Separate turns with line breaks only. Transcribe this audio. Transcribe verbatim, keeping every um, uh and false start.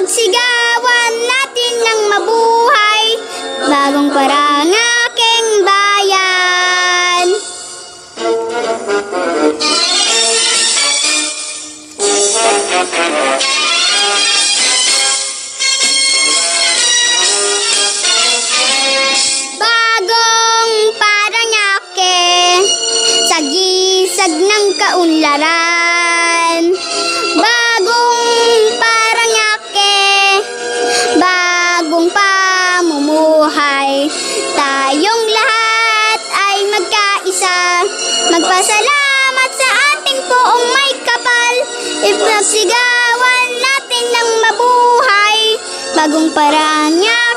Ipagsigawan natin ng mabuhay, bagong parang aking bayan. Bagong Parañaque, sagisag ng kaunlaran. Bagong Parañaque, bagong pamumuhay. Tayong lahat ay magkaisa, magpasalamat sa ating poong may kapal. Ipagsigawan natin ng mabuhay, bagong Parañaque.